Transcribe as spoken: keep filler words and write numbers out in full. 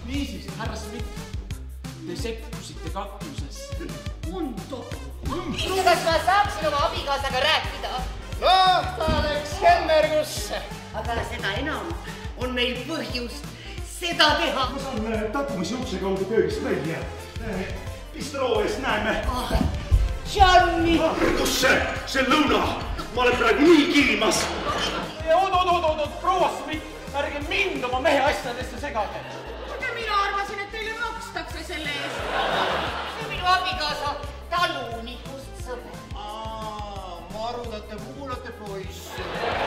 Niisiis, härra Smith, te sekkusite kaklusesse. On tohu. Kas ma saaksin oma abikaasaga rääkida? No, ta läks hämmergusse. Aga seda enam on meil põhjust seda teha. Ma saan tapumisjutse kaudu köögist välja. Bistroo eest näeme. Johnny! Kus see? See lõuna? Ma olen praegu nii kilmas. Oot, oot, oot, oot, proua Smith, ärge mind oma mehe asjadesse segage. Aga mina arvasin, et teile makstakse selle eest. See on minu abikaasa talunikust sõber. Aa, ma arvan, et te kuulate poissi.